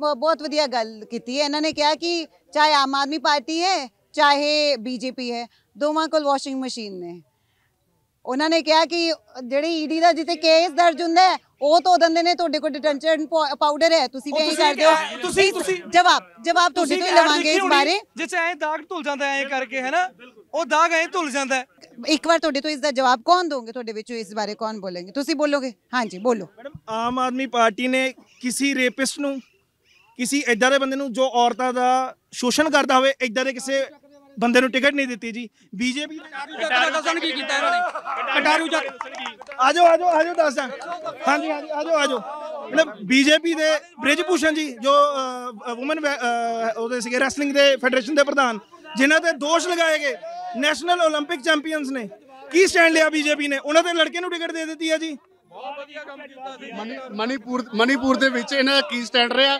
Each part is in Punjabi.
बहुत वधिया गल कीती है। इन्होंने कहा कि चाहे आम आदमी पार्टी है चाहे बीजेपी है, दोवां कोल वॉशिंग मशीन ने। उन्होंने कहा कि जिहड़ी ईडी का जिते केस दर्ज हुंदा है ਉਹ ਧੋ ਦਿੰਦੇ ਨੇ, ਤੁਹਾਡੇ ਕੋਲ ਡਿਟਰਜੈਂਟ ਪਾਊਡਰ ਹੈ, ਤੁਸੀਂ ਵੀ ਐਂ ਕਰਦੇ ਹੋ। ਤੁਸੀਂ ਜਵਾਬ ਤੁਹਾਡੇ ਤੋਂ ਹੀ ਲਵਾਂਗੇ ਇਸ ਬਾਰੇ। ਜਿੱਥੇ ਐਂ ਦਾਗ ਧੁਲ ਜਾਂਦਾ ਐਂ ਕਰਕੇ, ਹੈ ਨਾ, ਉਹ ਦਾਗ ਐਂ ਧੁਲ ਜਾਂਦਾ ਹੈ। ਇੱਕ ਵਾਰ ਤੁਹਾਡੇ ਤੋਂ ਇਸ ਦਾ ਜਵਾਬ ਕੌਣ ਦੋਗੇ? ਤੁਹਾਡੇ ਵਿੱਚੋਂ ਇਸ ਬਾਰੇ ਕੌਣ ਬੋਲेंगे? ਤੁਸੀਂ ਬੋਲੋਗੇ? ਹਾਂਜੀ ਬੋਲੋ। ਮੈਡਮ, ਆਮ ਆਦਮੀ ਪਾਰਟੀ ਨੇ ਕਿਸੇ ਰੇਪਿਸਟ ਨੂੰ, ਕਿਸੇ ਇਦਾਂ ਦੇ ਬੰਦੇ ਨੂੰ ਜੋ ਔਰਤਾਂ ਦਾ ਸ਼ੋਸ਼ਣ ਕਰਦਾ ਹੋਵੇ, ਇਦਾਂ ਦੇ ਕਿਸੇ ਬੰਦੇ ਨੂੰ ਟਿਕਟ ਨਹੀਂ ਦਿੱਤੀ ਜੀ। ਬੀਜੇਪੀ ਕੀ ਕੀਤਾ ਇਹਨਾਂ ਨੇ? ਕਟਾਰੂ ਆਜੋ ਦੱਸਦਾ। ਹਾਂਜੀ ਆਜੋ। ਮਤਲਬ ਬੀਜੇਪੀ ਦੇ ਬ੍ਰਿਜ ਭੂਸ਼ਣ ਜੀ, ਜੋ ਵੂਮਨ ਉਹਦੇ ਸੀਗੇ ਰੈਸਲਿੰਗ ਦੇ ਫੈਡਰੇਸ਼ਨ ਦੇ ਪ੍ਰਧਾਨ, ਜਿਨ੍ਹਾਂ ਤੇ ਦੋਸ਼ ਲਗਾਏ ਗਏ, ਨੈਸ਼ਨਲ ਓਲੰਪਿਕ ਚੈਂਪੀਅਨਸ ਨੇ, ਕੀ ਸਟੈਂਡ ਲਿਆ ਬੀਜੇਪੀ ਨੇ? ਉਹਨਾਂ ਦੇ ਲੜਕੇ ਨੂੰ ਟਿਕਟ ਦੇ ਦਿੱਤੀ ਹੈ ਜੀ। ਬਹੁਤ ਵਧੀਆ ਕੰਮ ਕੀਤਾ ਸੀ। ਮਣੀਪੁਰ ਦੇ ਵਿੱਚ ਇਹਨਾਂ ਦਾ ਕੀ ਸਟੈਂਡ ਰਿਹਾ?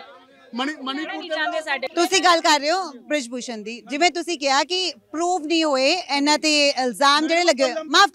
ਤੁਸੀਂ ਗੱਲ ਕਰ ਰਹੇ ਹੋ ਬ੍ਰਿਜ ਭੂਸ਼ਣ ਦੀ, ਜਿਵੇਂ ਤੁਸੀਂ ਕਿਹਾ ਕਿ ਪ੍ਰੂਵ ਨਹੀਂ ਹੋਏ ਇਹਨਾਂ ਤੇ ਇਲਜ਼ਾਮ ਜਿਹੜੇ ਲੱਗੇ। ਮਾਫ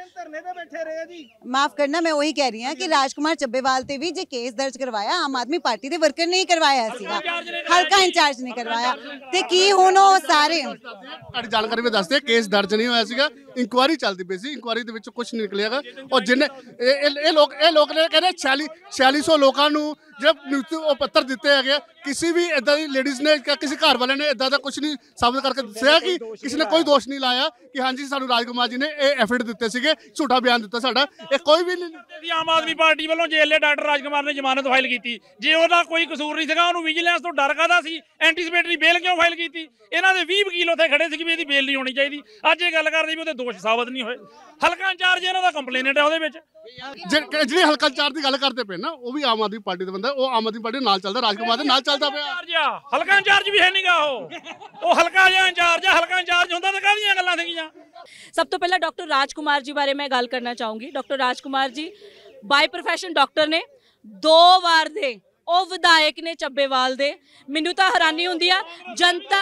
ਕਰਨਾ, ਮੈਂ ਉਹੀ ਕਹਿ ਰਹੀ ਹਾਂ ਕਿ ਰਾਜਕੁਮਾਰ ਚੱਬੇਵਾਲ ਤੇ ਵੀ ਜੇ ਕੇਸ ਦਰਜ ਕਰਵਾਇਆ, ਆਮ ਆਦਮੀ ਪਾਰਟੀ ਦੇ ਵਰਕਰ ਨੇ ਹੀ ਕਰਵਾਇਆ ਸੀਗਾ, ਹਲਕਾ ਇੰਚਾਰਜ ਨੇ ਕਰਵਾਇਆ। ਤੇ ਕੀ ਹੁਣ ਉਹ ਸਾਰੇ ਤੁਹਾਡੀ ਜਾਣਕਾਰੀ ਵਿੱਚ ਦੱਸਦੇ, ਕੇਸ ਦਰਜ ਨਹੀਂ ਹੋਇਆ ਸੀਗਾ, ਇਨਕੁਆਇਰੀ ਚੱਲਦੀ ਪਈ ਸੀ, ਇਨਕੁਆਇਰੀ ਦੇ ਵਿੱਚ ਕੁਝ ਨਹੀਂ ਨਿਕਲਿਆਗਾ। ਔਰ ਜਿੰਨੇ ਇਹ ਲੋਕ ਨੇ ਕਹਿੰਦੇ 4600 ਲੋਕਾਂ ਨੂੰ ਜਿਹੜੇ ਨਿਯੁਕਤੀ ਉਹ ਪੱਤਰ ਦਿੱਤੇ ਹੈਗੇ, ਕਿਸੇ ਵੀ ਇਦਾਂ ਦੀ ਲੇਡੀਜ਼ ਨੇ, ਕਿਸੇ ਘਰ ਵਾਲੇ ਨੇ ਇਦਾਂ ਦਾ ਕੁਝ ਨਹੀਂ ਸਾਬਤ ਕਰਕੇ ਦੱਸਿਆ ਕਿ ਕਿਸੇ ਨੇ ਕੋਈ ਦੋਸ਼ ਨਹੀਂ ਲਾਇਆ ਕਿ ਹਾਂਜੀ ਸਾਨੂੰ ਰਾਜਕੁਮਾਰ ਜੀ ਨੇ ਇਹ ਐਫੀਡੇਵਿਟ ਦਿੱਤੇ ਸੀਗੇ, ਝੂਠਾ ਬਿਆਨ ਦਿੱਤਾ ਸਾਡਾ। ਇਹ ਕੋਈ ਵੀ ਨਹੀਂ। ਆਮ ਆਦਮੀ ਪਾਰਟੀ ਵੱਲੋਂ ਜੇਲੇ ਡਾਕਟਰ ਰਾਜਕੁਮਾਰ ਨੇ ਜ਼ਮਾਨਤ ਫਾਈਲ ਕੀਤੀ, ਜੇ ਉਹਦਾ ਕੋਈ ਕਸੂਰ ਨਹੀਂ ਸੀਗਾ, ਉਹਨੂੰ ਵਿਜੀਲੈਂਸ ਤੋਂ ਡਰ ਕਾਹਦਾ ਸੀ? ਐਂਟੀਸਿਪੇਟਰੀ ਬੇਲ ਕਿਉਂ ਫਾਈਲ ਕੀਤੀ? ਇਹਨਾਂ ਦੇ 20 ਵਕੀਲ ਉੱਥੇ ਖੜੇ ਸੀ ਵੀ ਇਹਦੀ ਬੇਲ ਨਹੀਂ ਹੋਣੀ ਚਾਹੀਦੀ। ਅੱਜ ਇਹ ਗੱਲ ਕਰਦੇ ਵੀ ਉਹਦੇ ਦੋਸ਼ ਸਾਬਤ ਨਹੀਂ ਹੋਏ। ਹਲਕਾ ਇੰਚਾਰਜ ਇਹਨਾਂ ਦਾ ਕੰਪਲੇਨਟ ਹੈ ਉਹਦੇ ਵਿੱਚ। ਜਿਹੜੇ ਹਲਕਾ ਇੰਚਾਰਜ ਦੀ ਗੱਲ ਕਰਦੇ ਪਏ ਨਾ, ਉਹ ਵੀ ਆਮ ਆਦਮੀ ਪਾਰਟੀ ਦਾ ਬੰਦਾ, ਉਹ ਆਮ ਆਦਮੀ ਪਾਰਟੀ ਨਾਲ ਚੱਲਦਾ, ਰਾਜਕੁਮਾਰ ਦੇ ਨਾਲ ਚੱਲਦਾ ਪਿਆ। ਹਲਕਾ ਇੰਚਾਰਜ ਵੀ ਹੈ ਨਹੀਂਗਾ, ਉਹ ਹਲਕਾ ਜਿਹਾ ਇੰਚਾਰਜ ਆ। ਹਲਕਾ ਇੰਚਾਰਜ ਹੁੰਦਾ ਤਾਂ ਕਾਹਦੀਆਂ ਗੱਲਾਂ ਸੀਗੀਆਂ। ਸਭ ਤੋਂ ਪਹਿਲਾਂ ਡਾਕਟਰ ਰਾਜਕੁਮਾਰ ਜੀ ਬਾਰੇ ਮੈਂ ਗੱਲ ਕਰਨਾ ਚਾਹੂੰਗੀ। ਡਾਕਟਰ ਰਾਜਕੁਮਾਰ ਜੀ ਬਾਈ ਪ੍ਰੋਫੈਸ਼ਨ ਡਾਕਟਰ ਨੇ, 2 ਵਾਰ ਦੇ ਉਹ ਵਿਧਾਇਕ ਨੇ ਚੱਬੇਵਾਲ ਦੇ। ਮੈਨੂੰ ਤਾਂ ਹੈਰਾਨੀ ਹੁੰਦੀ ਆ ਜਨਤਾ।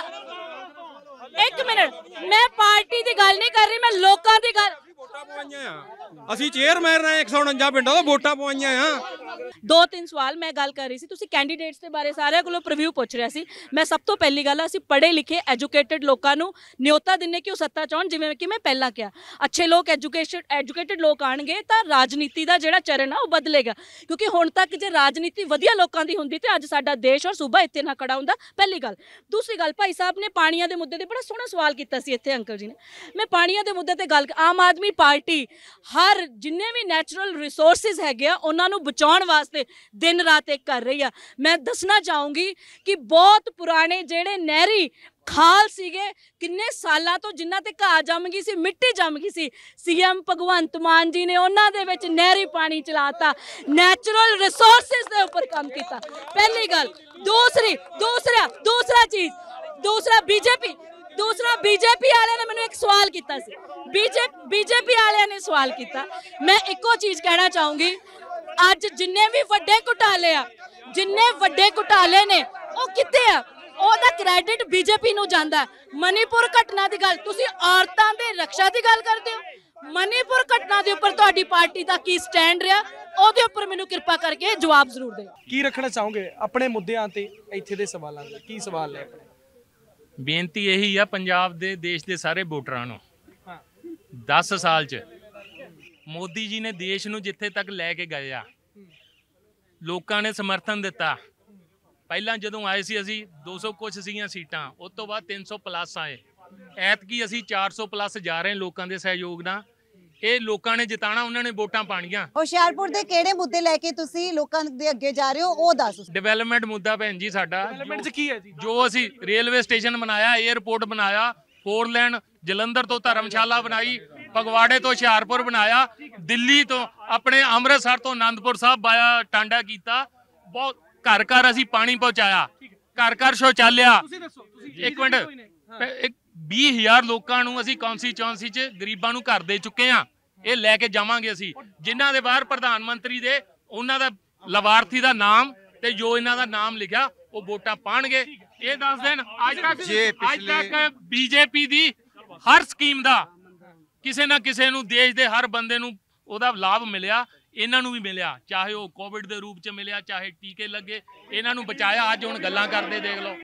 ਇੱਕ ਮਿੰਟ, ਮੈਂ ਪਾਰਟੀ ਦੀ ਗੱਲ ਨਹੀਂ ਕਰ ਰਹੀ, ਮੈਂ ਲੋਕਾਂ ਦੀ ਗੱਲ। ਅਸੀਂ ਚੇਅਰਮੈਨ ਆ 149 ਪਿੰਡਾਂ ਤੋਂ ਵੋਟਾਂ ਪਵਾਈਆਂ ਆ। 2-3 ਸਵਾਲ ਮੈਂ ਗੱਲ ਕਰ ਰਹੀ ਸੀ, ਤੁਸੀਂ ਕੈਂਡੀਡੇਟਸ ਦੇ ਬਾਰੇ ਸਾਰਿਆਂ ਕੋਲੋਂ ਪ੍ਰੀਵਿਊ ਪੁੱਛ ਰਿਹਾ ਸੀ। ਮੈਂ ਸਭ ਤੋਂ ਪਹਿਲੀ ਗੱਲ, ਅਸੀਂ ਪੜ੍ਹੇ ਲਿਖੇ ਐਜੂਕੇਟਿਡ ਲੋਕਾਂ ਨੂੰ ਨਿਯੋਤਾ ਦਿੰਨੇ ਕਿ ਉਹ ਸੱਤਾ ਚਾਹੁਣ। ਜਿਵੇਂ ਕਿ ਮੈਂ ਪਹਿਲਾਂ ਕਿਹਾ, ਅੱਛੇ ਲੋਕ ਐਜੂਕੇਟਿਡ ਲੋਕ ਆਣਗੇ ਤਾਂ ਰਾਜਨੀਤੀ ਦਾ ਜਿਹੜਾ ਚਰਨ ਆ ਉਹ ਬਦਲੇਗਾ। ਕਿਉਂਕਿ ਹੁਣ ਤੱਕ ਜੇ ਰਾਜਨੀਤੀ ਵਧੀਆ ਲੋਕਾਂ ਦੀ ਹੁੰਦੀ ਤੇ ਅੱਜ ਸਾਡਾ ਦੇਸ਼ ਔਰ ਸੂਬਾ ਇੱਥੇ ਨਾ ਖੜਾ ਹੁੰਦਾ। ਪਹਿਲੀ ਗੱਲ। ਦੂਸਰੀ ਗੱਲ, ਭਾਈ ਸਾਹਿਬ ਨੇ ਪਾਣੀਆਂ ਦੇ ਮੁੱਦੇ ਤੇ ਬੜਾ ਸੋਹਣਾ ਸਵਾਲ ਕੀਤਾ ਸੀ ਇੱਥੇ, ਅੰਕਲ ਜੀ ਨੇ। ਮੈਂ ਪਾਣੀਆਂ ਦੇ ਮੁੱਦੇ ਤੇ ਗੱਲ, ਆਮ ਆਦਮੀ ਪਾਰਟੀ ਹਰ ਜਿੰਨੇ ਵੀ ਨੈਚੁਰਲ ਰਿਸੋਰਸਿਸ ਹੈਗੇ ਆ ਉਹਨਾਂ ਨੂੰ ਬਚਾਉਣ ਵਾਸਤੇ ਦਿਨ ਰਾਤ ਇੱਕ ਕਰ ਰਹੀ ਆ। ਮੈਂ ਦੱਸਣਾ ਚਾਹੂੰਗੀ ਕਿ ਬਹੁਤ ਪੁਰਾਣੇ ਜਿਹੜੇ ਨਹਿਰੀ ਖਾਲ ਸੀਗੇ, ਕਿੰਨੇ ਸਾਲਾਂ ਤੋਂ ਜਿਨ੍ਹਾਂ ਤੇ ਘਾਹ ਜੰਮ ਗਈ ਸੀ, ਮਿੱਟੀ ਜੰਮ ਗਈ ਸੀ, ਸੀਐਮ ਭਗਵੰਤ ਮਾਨ ਜੀ ਨੇ ਉਹਨਾਂ ਦੇ ਵਿੱਚ ਨਹਿਰੀ ਪਾਣੀ ਚਲਾਤਾ, ਨੈਚੁਰਲ ਰਿਸੋਰਸਿਸ ਦੇ ਉੱਪਰ ਕੰਮ ਕੀਤਾ। ਪਹਿਲੀ ਗੱਲ। ਦੂਸਰਾ ਬੀਜੇਪੀ ਵਾਲਿਆਂ ਨੇ ਮੈਨੂੰ ਇੱਕ ਸਵਾਲ ਕੀਤਾ ਸੀ। ਬੀਜੇਪੀ ਵਾਲਿਆਂ ਨੇ ਸਵਾਲ ਕੀਤਾ, ਮੈਂ ਇੱਕੋ ਚੀਜ਼ ਕਹਿਣਾ ਚਾਹੂੰਗੀ, ਅੱਜ ਜਿੰਨੇ ਵੀ ਵੱਡੇ ਘੁਟਾਲੇ ਨੇ ਉਹ ਕਿੱਥੇ ਆ? ਉਹਦਾ ਕ੍ਰੈਡਿਟ ਬੀਜੇਪੀ ਨੂੰ ਜਾਂਦਾ। ਮਨੀਪੁਰ ਘਟਨਾ ਦੀ ਗੱਲ, ਤੁਸੀਂ ਔਰਤਾਂ ਦੇ ਰੱਖਿਆ ਦੀ ਗੱਲ ਕਰਦੇ ਹੋ। ਮਨੀਪੁਰ ਘਟਨਾ ਦੇ ਉੱਪਰ ਤੁਹਾਡੀ ਪਾਰਟੀ ਦਾ ਕੀ ਸਟੈਂਡ ਰਿਹਾ, ਉਹਦੇ ਉੱਪਰ ਮੈਨੂੰ ਕਿਰਪਾ ਕਰਕੇ ਜਵਾਬ ਜ਼ਰੂਰ ਦਿਓ। ਕੀ ਰੱਖਣਾ ਚਾਹੋਗੇ ਆਪਣੇ ਮੁੱਦਿਆਂ ਤੇ, ਇੱਥੇ ਦੇ ਸਵਾਲਾਂ ਦੇ ਕੀ ਸਵਾਲ ਨੇ ਆਪਣੇ? ਬੇਨਤੀ ਇਹੀ ਆ ਪੰਜਾਬ ਦੇ, ਦੇਸ਼ ਦੇ ਸਾਰੇ ਵੋਟਰਾਂ ਨੂੰ, 10 ਸਾਲ 'ਚ ਮੋਦੀ ਜੀ ਨੇ ਦੇਸ਼ ਨੂੰ ਜਿੱਥੇ ਤੱਕ ਲੈ ਕੇ ਗਏ ਆ, ਲੋਕਾਂ ਨੇ ਸਮਰਥਨ ਦਿੱਤਾ। ਪਹਿਲਾਂ ਜਦੋਂ ਆਏ ਸੀ ਅਸੀਂ 200 ਕੁਛ ਸੀਗੀਆਂ ਸੀਟਾਂ, ਉਸ ਤੋਂ ਬਾਅਦ 300 ਪਲੱਸ ਆਏ। ਐਤਕੀ ਅਸੀਂ 400 ਪਲੱਸ ਜਾ ਰਹੇ ਲੋਕਾਂ ਦੇ ਸਹਿਯੋਗ ਨਾਲ। ਇਹ ਲੋਕਾਂ ਨੇ ਜਿਤਾਣਾ, ਉਹਨਾਂ ਨੇ ਵੋਟਾਂ ਪਾਣੀਆਂ। ਹੁਸ਼ਿਆਰਪੁਰ ਦੇ ਕਿਹੜੇ ਮੁੱਦੇ ਲੈ ਕੇ ਤੁਸੀਂ ਲੋਕਾਂ ਦੇ ਅੱਗੇ ਜਾ ਰਹੇ ਹੋ, ਉਹ ਦੱਸੋ। ਡਿਵੈਲਪਮੈਂਟ ਮੁੱਦਾ ਭੈਣ ਜੀ ਸਾਡਾ। ਡਿਵੈਲਪਮੈਂਟ 'ਚ ਕੀ ਹੈ ਜੀ? ਜੋ ਅਸੀਂ ਰੇਲਵੇ ਸਟੇਸ਼ਨ ਬਣਾਇਆ, 에ਅਰਪੋਰਟ ਬਣਾਇਆ, 4 ਲੇਨ ਜਲੰਧਰ ਤੋਂ ਧਰਮਸ਼ਾਲਾ ਬਣਾਈ, ਫਗਵਾੜੇ ਤੋਂ ਹੁਸ਼ਿਆਰਪੁਰ ਬਣਾਇਆ, ਦਿੱਲੀ ਤੋਂ ਆਪਣੇ ਅੰਮ੍ਰਿਤਸਰ ਤੋਂ ਆਨੰਦਪੁਰ ਸਾਹਿਬ ਬਾਇਆ ਟਾਂਡਾ ਕੀਤਾ। ਬਹੁਤ ਘਰ ਘਰ ਅਸੀਂ ਪਾਣੀ ਪਹੁੰਚਾਇਆ, ਘਰ ਘਰ ਸ਼ੌਚਾਲਿਆ। ਇੱਕ ਮਿੰਟ, 20,000 ਲੋਕਾਂ ਨੂੰ ਅਸੀਂ ਕੌਂਸਟੀਚੁਐਂਸੀ 'ਚ ਗਰੀਬਾਂ ਨੂੰ ਘਰ ਦੇ ਚੁੱਕੇ ਹਾਂ। ਇਹ ਲੈ ਕੇ ਜਾਵਾਂਗੇ ਅਸੀਂ। ਜਿਨ੍ਹਾਂ ਦੇ ਬਾਹਰ ਪ੍ਰਧਾਨ ਮੰਤਰੀ ਦੇ ਉਹਨਾਂ ਦਾ ਲਾਭਾਰਥੀ ਦਾ ਨਾਮ ਤੇ ਜੋ ਇਹਨਾਂ ਦਾ ਨਾਮ ਲਿਖਿਆ ਉਹ ਵੋਟਾਂ ਪਾਣਗੇ। ਇਹ ਦੱਸ ਦੇਣ ਅੱਜ ਤੱਕ ਬੀਜੇਪੀ ਦੀ ਹਰ ਸਕੀਮ ਦਾ ਕਿਸੇ ਨਾ ਕਿਸੇ ਨੂੰ, ਦੇਸ਼ ਦੇ ਹਰ ਬੰਦੇ ਨੂੰ ਉਹਦਾ ਲਾਭ ਮਿਲਿਆ। ਇਹਨਾਂ ਨੂੰ ਵੀ ਮਿਲਿਆ, ਚਾਹੇ ਉਹ ਕੋਵਿਡ ਦੇ ਰੂਪ 'ਚ ਮਿਲਿਆ, ਚਾਹੇ ਟੀਕੇ ਲੱਗੇ, ਇਹਨਾਂ ਨੂੰ ਬਚਾਇਆ। ਅੱਜ ਹੁਣ ਗੱਲਾਂ ਕਰਦੇ ਦੇਖ ਲਓ।